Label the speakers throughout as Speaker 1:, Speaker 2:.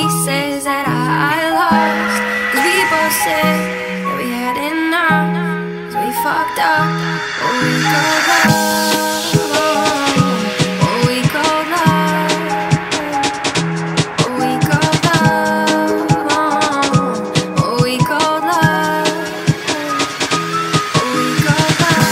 Speaker 1: pieces that I lost. 'Cause we both said that we had enough, 'cause we fucked up what we called love, what we called love, what we called love, what we called love, what we called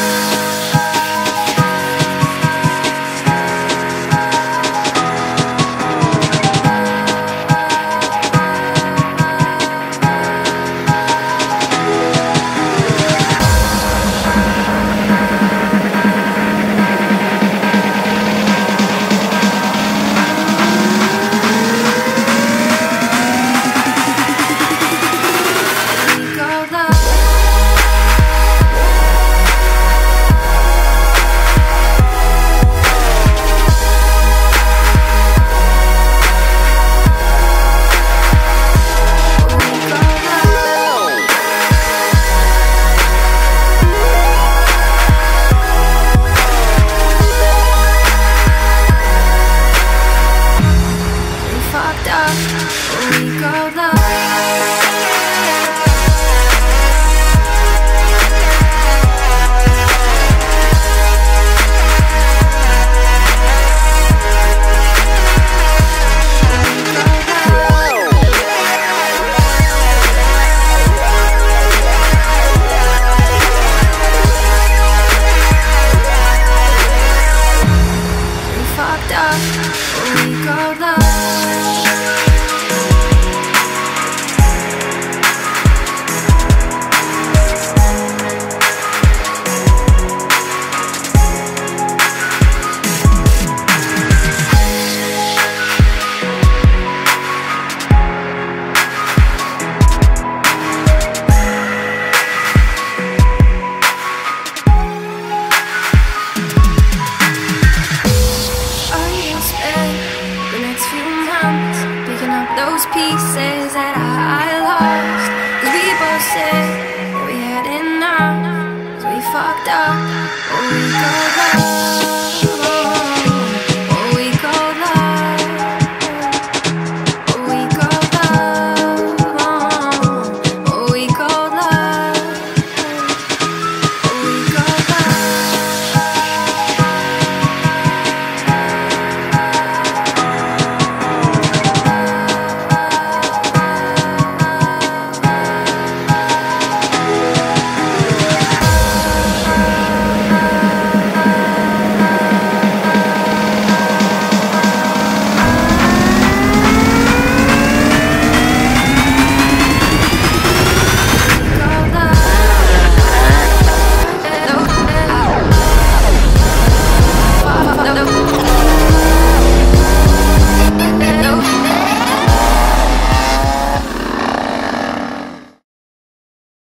Speaker 1: those pieces that I lost. 'Cause we both said that we had enough, 'cause we fucked up what we called love.